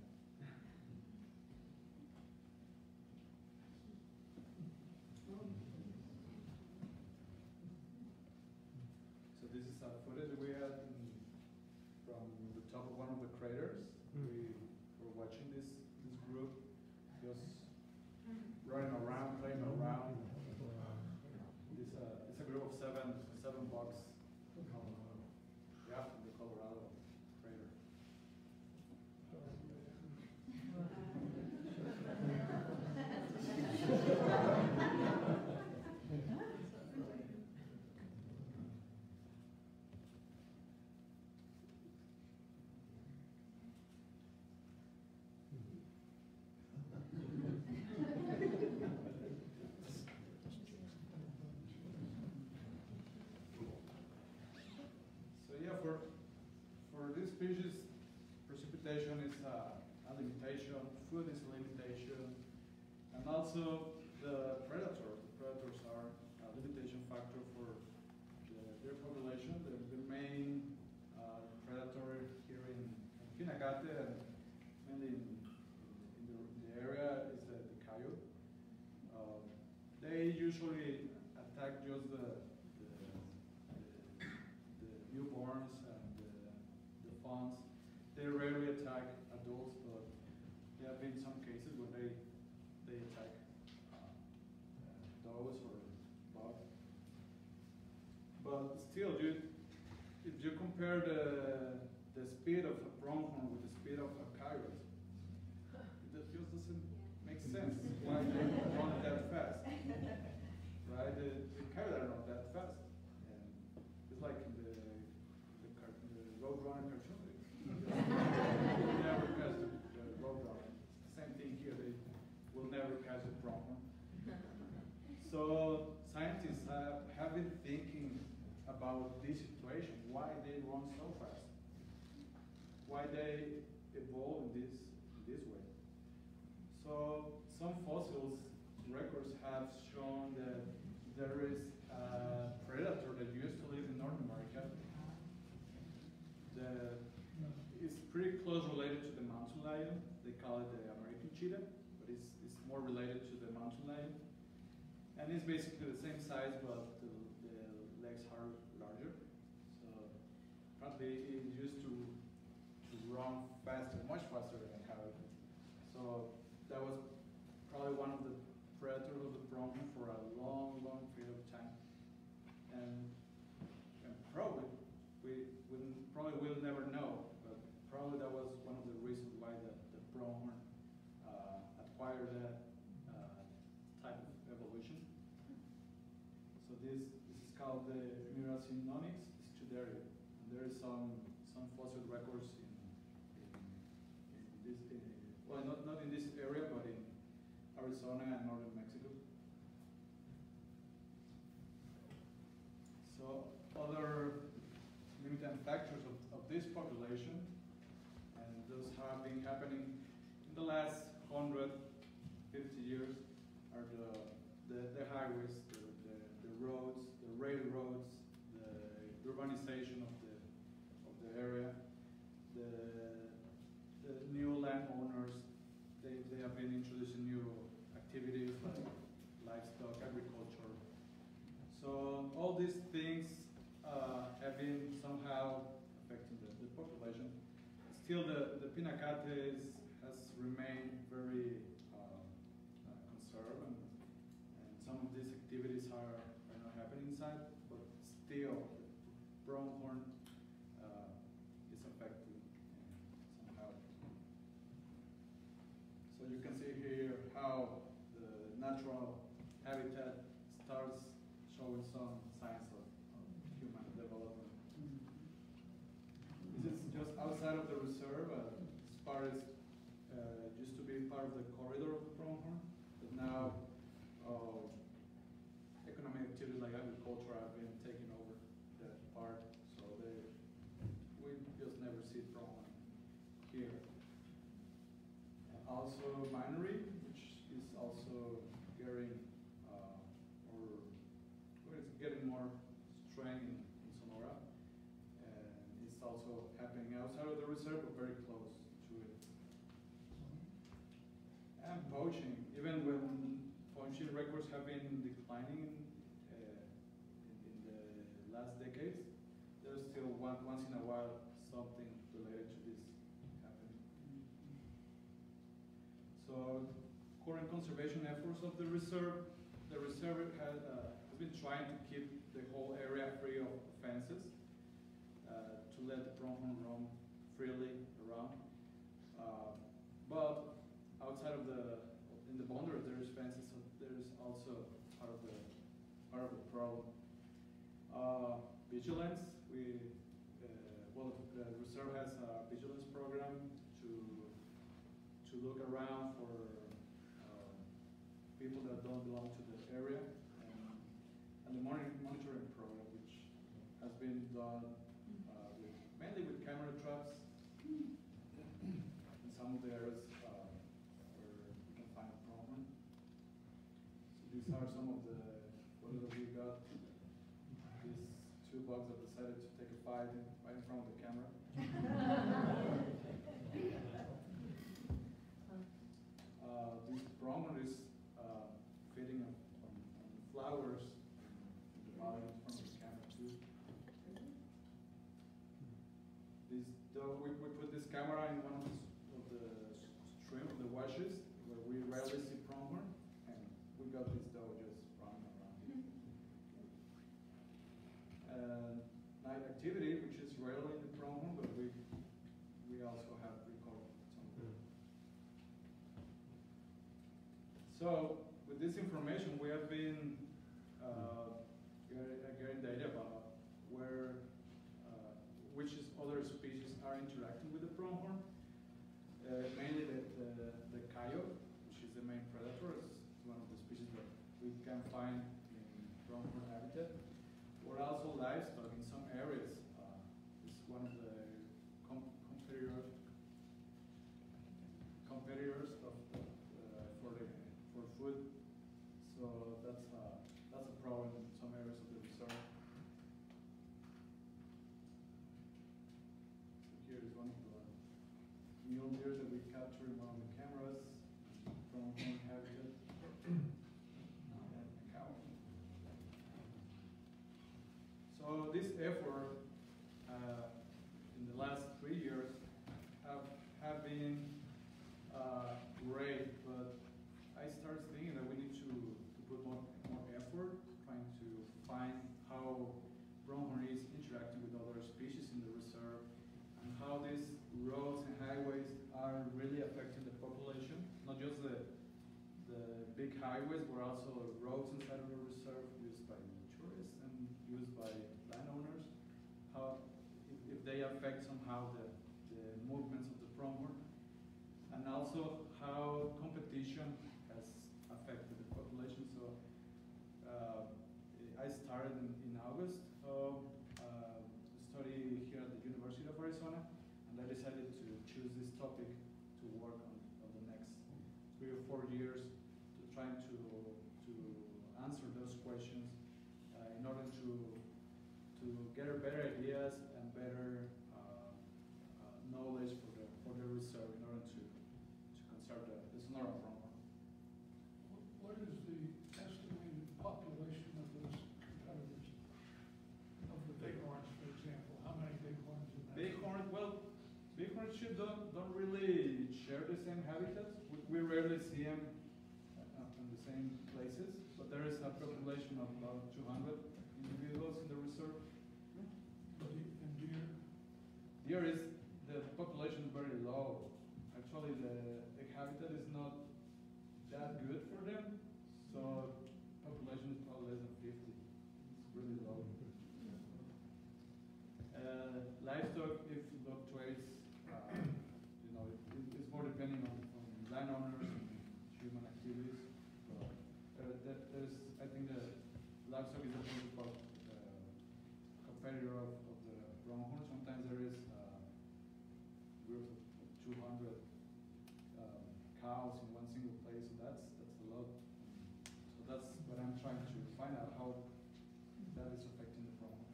So this is a footage we had in, from the top of one of the craters. We were watching this this group just running around, playing around. This uh, it's a group of seven seven bucks. Yeah, from the Colorado crater. So yeah, for for this species, precipitation is uh, a limitation, food is a limitation, and also the predator. The predators are a limitation factor for the, their population. The, the main uh, predator here in Pinacate and mainly in, in, the, in the area is the, the coyote. Um, they usually attack just the the, the, the newborns and the, the fawns. They rarely attack adults, but there have been some cases where they they attack uh, does or bugs. But still, you, if you compare the the speed of a pronghorn with the speed of a coyote, that just doesn't make sense. Why they run that fast, right? The, the coyote are not that fast, and it's like in the the, car, the Roadrunner cartoon. They never catch the, the Roadrunner. Same thing here. They will never catch the pronghorn. So scientists have, have been thinking about this situation, why they run so fast, why they evolve in this in this way. So some fossils records have shown that there is a predator that used to live in North America that is pretty close related to the mountain lion. They call it the American cheetah, but it's, it's more related to the mountain lion. And it's basically the same size, but the, the legs are larger. So apparently it used to, to run faster, much faster than a coyote. So that was probably one of the predators of the pronghorn for a long, long period of time. And, and probably, we, we probably will never know, but probably that was one of the reasons why the, the pronghorn uh, acquired that uh, type of evolution. So this, this is called the Miracinonyx studeria. And there is some, some fossil records in, in, in this, in, well, not, not in this area, but in Arizona and northern Mexico. So other limiting factors of, of this population, and those have been happening in the last one hundred fifty years, are the, the, the highways, the, the, the roads, the railroads, the urbanization of the, of the area, the, the new landowners. They, they have been introducing new activities like livestock, agriculture. So all these things uh, have been somehow affecting the, the population. Still, the, the Pinacate is, has remained very uh, uh, conserved, and, and some of these activities are, are not happening inside, but still, the pronghorn uh, is affected uh, somehow. So you can see here how the natural habitat starts showing some signs of, of human development. This is just outside of the reserve. Uh, this part is, uh, used to be part of the corridor of the pronghorn, but now uh, economic activities like agriculture have been taking over that part, so they, we just never see pronghorn here. Also minery, which is also getting, uh, or well, it's getting more strain in, in Sonora, and it's also happening outside of the reserve, but very close to it. And poaching, even when poaching records have been declining uh, in, in the last decades, there's still one, once in a while something related to this happening. So current conservation efforts of the reserve, the reserve has, uh, has been trying to keep the whole area free of fences, uh, to let the pronghorn roam freely around. Uh, but outside of the, in the boundary there is fences, so there is also part of the, part of the problem. Uh, vigilance, we, uh, well, the reserve has a vigilance program to to look around for uh, people that don't belong to the area, and, and the monitoring, monitoring program, which has been done uh, with, mainly with camera traps in some of the areas uh, where you can find a pronghorn. So these are some of the photos that we got. These two bugs that decided to take a fight in, right in front of the camera. Uh, this pronghorn is uh, feeding on, on, on flowers in the bottom in front of the camera too. This, though we, we put this camera in one of the, of the stream of the washes where we rarely see pronghorn, and we got this doe just running around. Uh, night activity, which is rarely in the pronghorn, but we we also have recorded some of it. So, with this information, we have been uh, getting data about where, uh, which is other species are interacting with the pronghorn. Uh, mainly the, the, the coyote, which is the main predator, is one of the species that we can find in pronghorn habitat. Or also livestock in some areas. Uh, it's one of the com competitor competitors of the, uh, for the for food. So that's uh, that's a problem in some areas of the reserve. So here is one of the mule deer that we captured in one of the cameras from one habitat. And a cow. So this effort uh, in the last three years have have been uh, great, but I started thinking that we need to, to put more, more effort trying to find how pronghorn is interacting with other species in the reserve and how these roads and highways are really affecting the population, not just the, the big highways, but also roads inside of the reserve used by tourists and used by landowners, how if, if they affect somehow the, the movements of the pronghorn, and also how competition has affected the population. So uh, I started in, in August of uh, study here at the University of Arizona, and I decided to choose this topic to work on, on the next three or four years to trying to, to answer those questions uh, in order to, to get better ideas and better uh, uh, knowledge for the, for the reserve in order to, to conserve the, the Sonoran Pronghorn. What is the estimated population of those competitors? Of the bighorns, for example, how many bighorns in that? Bighorn, well, bighorns should don't, don't really share the same habitats. We, we rarely see them uh, in the same places, but there is a population of about two hundred individuals in the reserve. And deer? Deer is, the population is very low. Actually, the, the habitat is not that good for them, so population is probably less than fifty. It's really low. Uh, livestock, if it fluctuates, uh, you know, it, it, it's more depending on, on landowners and human activities. So, uh, that, there's, I think the livestock is a principal uh, competitor of, of the pronghorn. Sometimes there is uh, groups of two hundred um, cows in one single place, so that's that's a lot. So that's what I'm trying to find out, how that is affecting the pronghorn.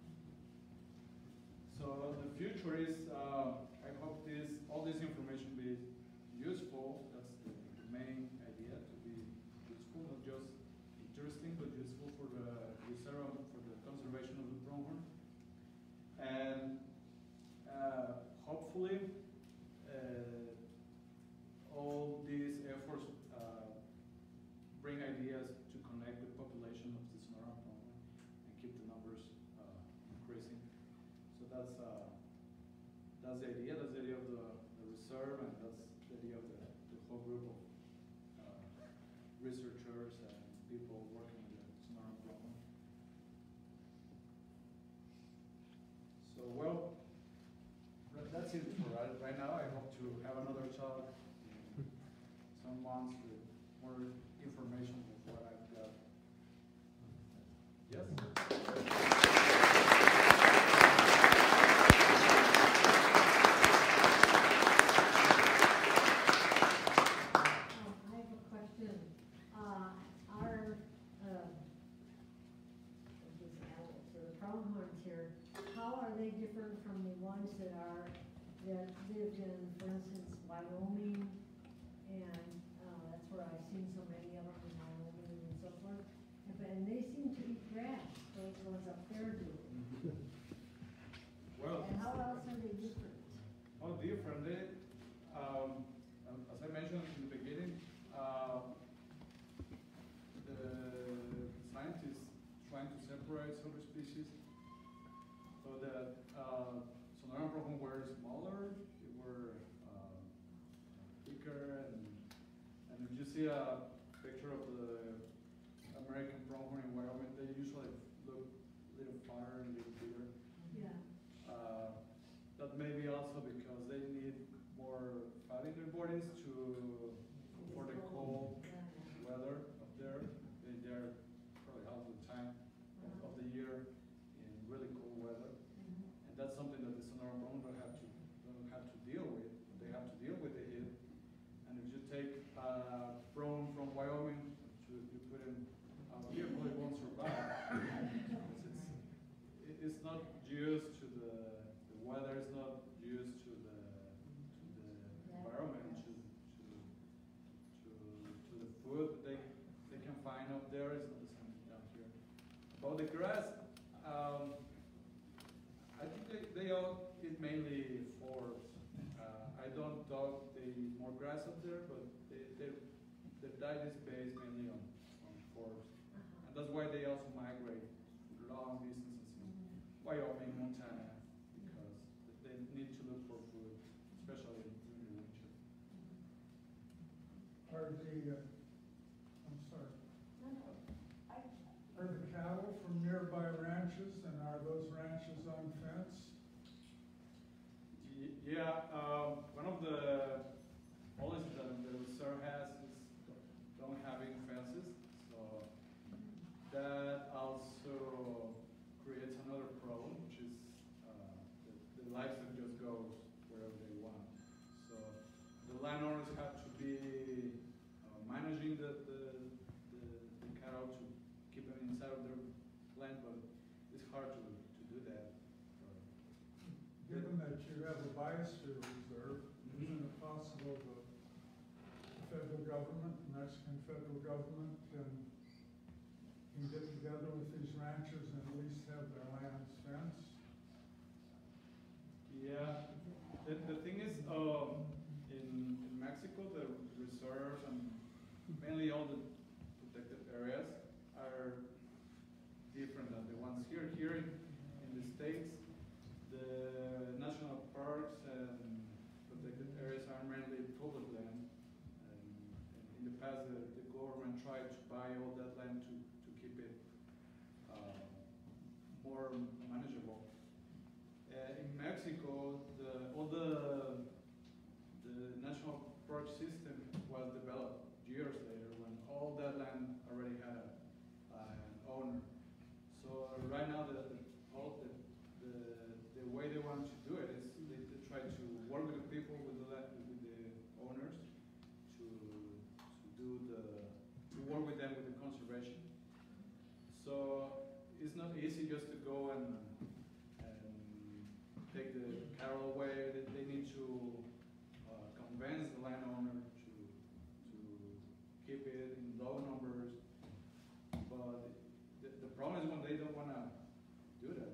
So the future is, uh, I hope this all this information be useful. That's the, the main idea, to be useful, not just interesting, but useful for the reserve, for the conservation of the pronghorn. And uh, hopefully, uh, all these efforts uh, bring ideas to connect the population of the Sonoran Pronghorn and keep the numbers uh, increasing. So that's uh, that's the idea. That's the idea of the, the reserve, and that's the idea of the, the whole group of uh, researchers and people working with the Sonoran Pronghorn. So well, that- that's it for right, right now. I hope to have another talk in some months with more information of what I've got. Yes? Different from the ones that are, that live in, for instance, Wyoming, and uh, that's where I've seen so many of them in Wyoming and so forth. And, but- and they seem to eat grass, those ones up there do. Well, And how else are they different? how different they, um, um, as I mentioned in the beginning, uh, the scientists trying to separate subspecies so that uh, Sonoran Pronghorn were smaller, they were uh, thicker, and, and if you see a picture of the American pronghorn in Wyoming, they usually look a little fatter and a little bigger. Yeah. Uh, that may be also because they need more fat in their bodies to for the cold Yeah. weather up there. They, they're probably half the time of the year in really cold weather. Mhm. And that's something that the Sonoran Pronghorn don't have to don't have to deal with. They have to deal with the heat. And if you take uh, prone from Wyoming, to, you put in there is not the same down here. About the grass, um, I think they, they all eat mainly forbs. Uh, I don't doubt they eat more grass up there, but they, they, their diet is based mainly on, on forbs. And that's why they also migrate long distances in Wyoming, Montana, because they need to look for food, especially during the winter. Are the, uh, I'm sorry, No, no, I, are the cattle from nearby ranches, and are those ranches unfenced? Y- Yeah, um, one of the policies that the reserve has is don't having fences, so that also creates another problem, which is uh, the, the livestock just goes wherever they want. So the landowners have to be uh, managing the, the, the, the cattle to keep them inside of their land, but it's hard to, to do that. Uh, Given that you have a biosphere reserve, isn't it possible that the federal government, the Mexican federal government can, can get together with these ranchers and at least have their lands fenced? Yeah, the, the thing is, um, in, in Mexico, the reserves and mainly all the protected areas are different than the ones here. Here in, in the States, the national parks and protected areas are mainly public land. And in the past, the, the government tried to buy all that land to, to keep it uh, more manageable. Uh, in Mexico, the, all the, the national park system was developed years later when all that land already had a, uh, an owner. So uh, right now, the, the, all the, the, the way they want to do it is they, they try to work with the people, with the, land, with the owners, to, to do the, to work with them with the conservation. So it's not easy just to go and, and take the cattle away. They, they need to uh, convince the landowner to, to keep it in low numbers. But the, the problem is when they don't want to do that.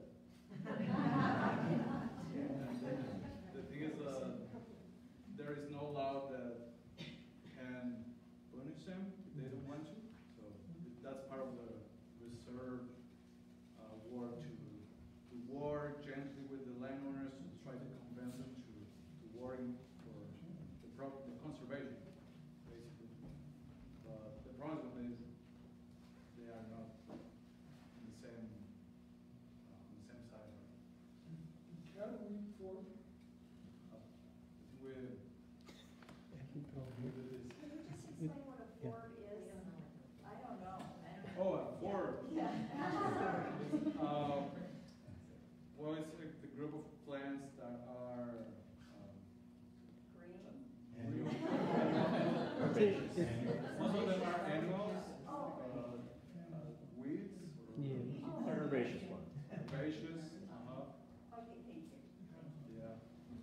The thing is, uh, there is no law that can punish them if they don't want to. So that's part of the reserve uh, work to, to work gently with the landowners to try to convince them to, to working for the, pro the conservation, basically. But the problem is they are not in the same uh, on the same side. Cattle eat for, Uh, we He probably- we did this. Can you just explain what a forb is? I don't know. I don't know. Oh, uh, four. Yeah. Um, well, it's like the group of plants that are um, Green. It's- it's- most of them are annuals, Oh. uh, uh, weeds, Yeah. Oh. Herbaceous one. herbaceous. Uh-huh. Okay, thank you. Yeah.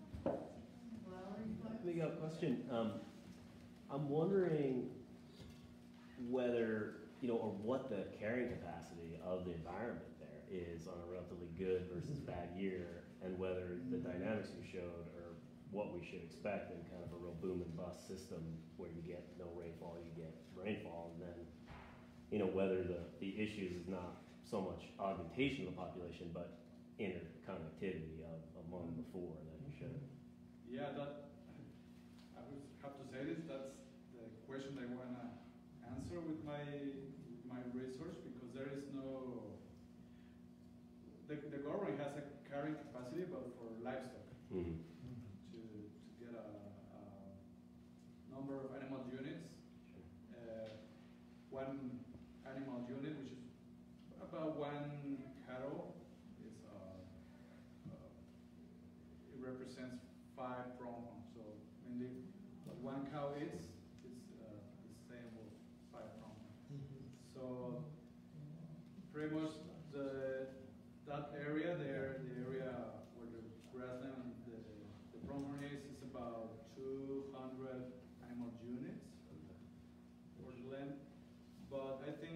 well, Miguel, question. Um, I'm wondering whether, you know, or what the carrying capacity of the environment there is on a relatively good versus bad year, and whether the dynamics you showed are what we should expect in kind of a real boom and bust system where you get no rainfall, you get rainfall, and then, you know, whether the, the issues is not so much augmentation of the population, but interconnectivity of among the four that you showed. Yeah, that, I would have to say this, that's the question I want to answer with my, with my research, because there is no, the, the government has a carrying capacity, but for livestock, Mm-hmm. to, to get a, a number of animal units. Uh, one animal unit, which is about one cattle, is uh, uh, it represents five pronghorns. So mainly, what one cow is is uh, the same with five pronghorns. So pretty much the that area there, the area where the grassland, the, the pronghorn is, is about two hundred animal units for the land. But I think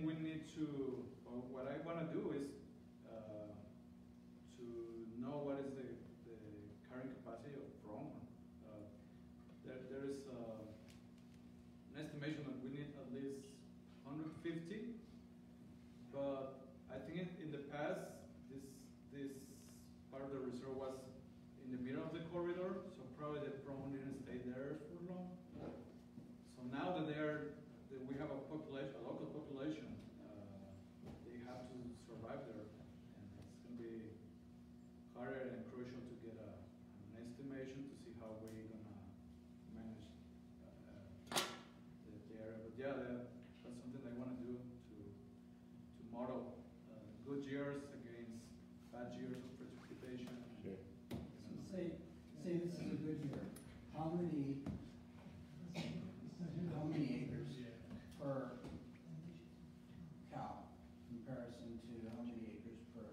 think we need to, or what I want to do is uh, to know what is the, the carrying capacity of pronghorn. Uh, there, there is uh, an estimation that we need at least one hundred fifty, but I think in, in the past, this, this part of the reserve was in the middle of the corridor, so probably the pronghorn didn't stay there for long. So now that they are, that we have a population, a local population, uh, they have to survive there, and it's going to be harder and crucial to get a, an estimation to see how we're going to manage uh, the, the area. But yeah, that, that's something I want to do to to model uh, good years against bad years of precipitation. Sure. So say, say this is a good year, how many, how many acres per cow comparison to how many acres per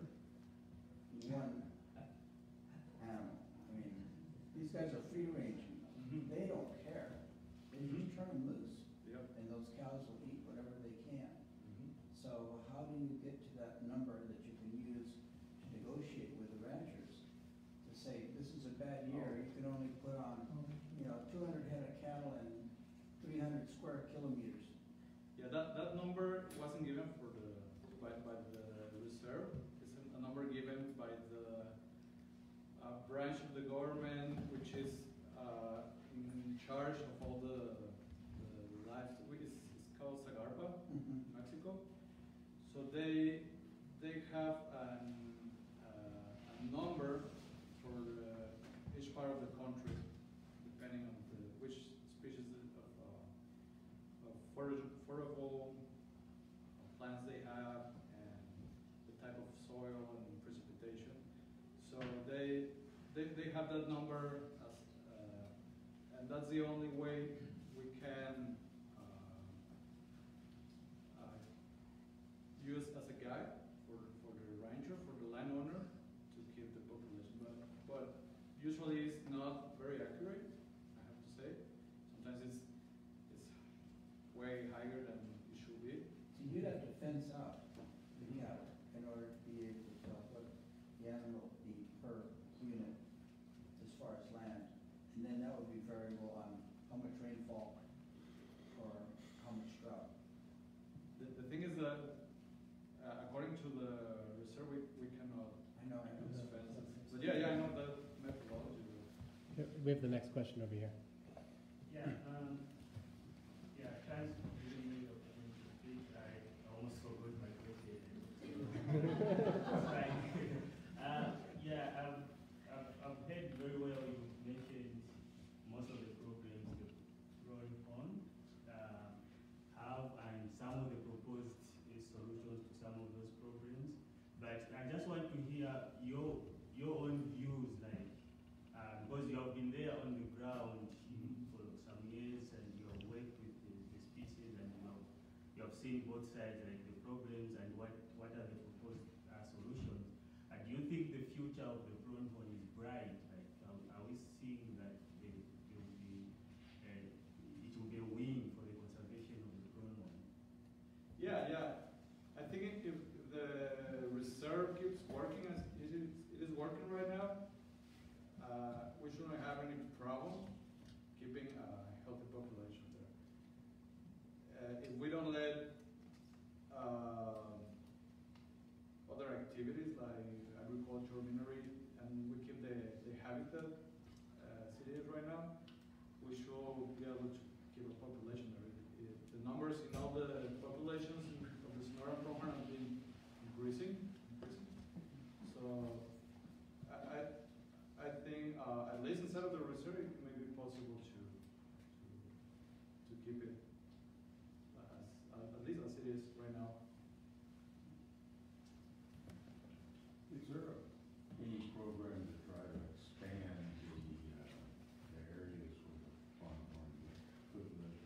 one animal? I mean, these guys are free ranging. Mhm. They don't care. They just turn them loose. Yep. And those cows will eat whatever they can. Mhm. So how do you get to that number that you can use to negotiate with the ranchers? To say, this is a bad year, you can only put on, you know, two hundred head of cattle and three hundred square kilometers. Yeah, that, that number wasn't given for the by, by the reserve. It's a, a number given by the uh, branch of the government which is uh, in charge of all the, the life. It's, it's called Sagarpa, Mhm. Mexico. So they they have an, uh, a number for uh, each part of the country, depending on the, which species of, uh, of foragable plants they have and the type of soil and precipitation. So they they, they have that number, as, uh, and that's the only way we can uh, uh, use as a guide for, for the ranger, for the landowner, to keep the population. But, but usually it's not very accurate, I have to say. Sometimes it's, it's way higher than it should be. So you'd have to fence out the cattle in order to be able to tell what the animal will be per unit as far as land. And then that would be variable on how much rainfall or how much drought. The, the thing is that uh, according to the reserve, we, we cannot I know, I know. use fences. But yeah, yeah, I know that methodology. Here, we have the next question over here. Yeah, um, yeah, thanks for giving me the opportunity to speak. I almost forgot my question. Right. uh, yeah, I've, I've, I've heard very well you mentioned most of the programs the Pronghorn uh, have and some of the proposed uh, solutions to some of those programs. But I just want to hear your your own views, like uh, because you have been there on the ground for some years and you have worked with the, the species and you have, you have seen both sides, like the problems and what, what are the proposed uh, solutions. Uh, do you think the future of the pronghorn is bright? Like, are, are we seeing that they, they will be, uh, it will be a win for the conservation of the pronghorn? Yeah, yeah. I think if the reserve keeps working as it is, it is working right now, uh, we shouldn't have any problem keeping a healthy population there. Uh, if we don't let uh, other activities like agriculture, minery, and we keep the, the habitat uh, as it is right now, we should be able to keep a population there. It, it, the numbers in all the populations of the Sonoran Pronghorn have been increasing. increasing. So I, I, I think uh, at least inside of the reserve, it may be possible to to, to keep it as, uh, at least as it is right now. Is there any program to try to expand the, uh, the areas where the pronghorn could live?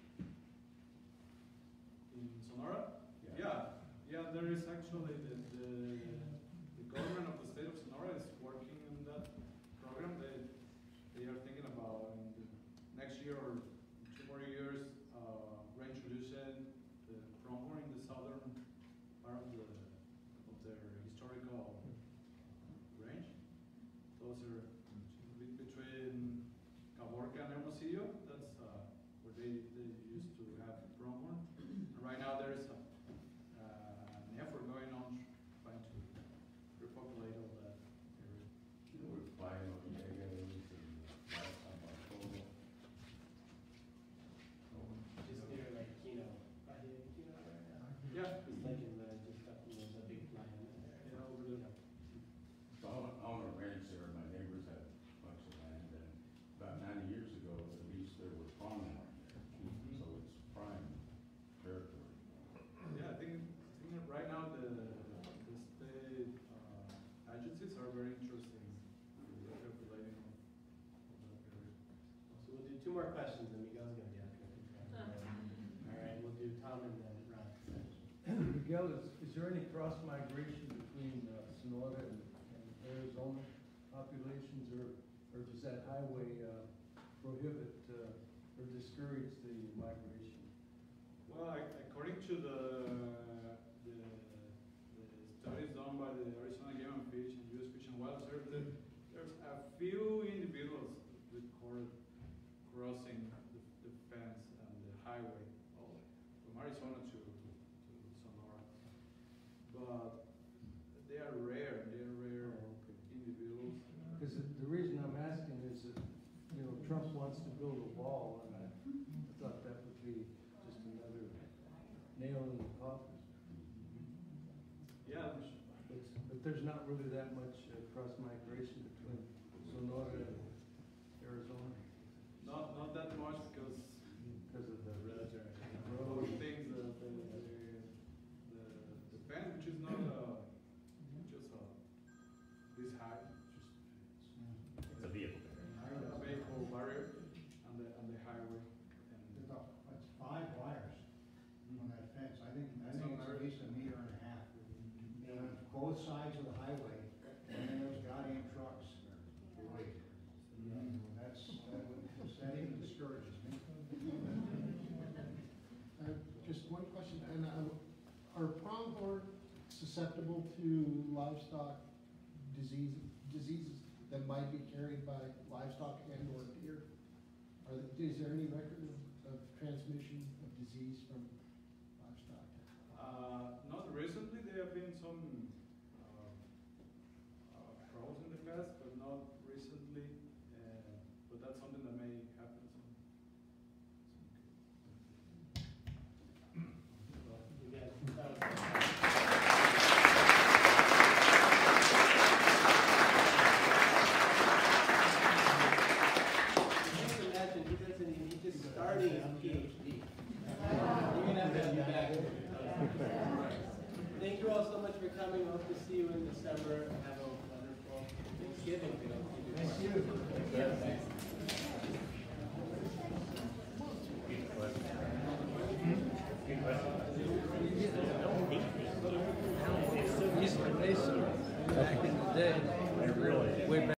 In Sonora? Yeah. Yeah, yeah, there is actually the, the, the government of the state of Sonora is working on that program. They, they are thinking about in the next year or two more years uh, reintroducing the pronghorn in the southern Miguel, is, is there any cross migration between uh, Sonora and, and Arizona populations, or, or does that highway uh, prohibit uh, or discourage the migration? Well, I- according to the, the, the studies done by the Arizona Game and Fish and U S Fish and Wildlife Service, there- there's a few individuals recorded crossing the, the fence and the highway oh, from Arizona to, to Sonora. But they are rare, they are rare individuals. Because the, the reason I'm asking is that, you know, Trump wants to build a wall, and I thought that would be just another nail in the coffin. Yeah, But, but there's not really that much uh, cross migration between Sonora and Arizona not, not that much because because of the road road. things, the, the, the, the, the fence, which is not uh, just uh, this high, It's a vehicle barrier. a vehicle barrier on the, on the highway. There's And about, that's five wires on that fence. I think, I think it's at least a meter and a half. And on both sides of the highway, and then those goddamn trucks. Wait. That's, that would, that even discourages me. Uh, Just one question, and uh, are pronghorn susceptible to livestock disease, diseases that might be carried by livestock and or deer? Are there, is there any record of, of transmission of disease from livestock? uh, not recently, there have been some uh, uh, problems in the past, but not recently. Uh, but that's something that may happen soon. Just imagine, he doesn't, he just started his PhD. You're gonna have to have you back. Thank you all so much for coming. Hope to see you in December. Have a wonderful Thanksgiving. if we don't see you before. Thank you. Yes.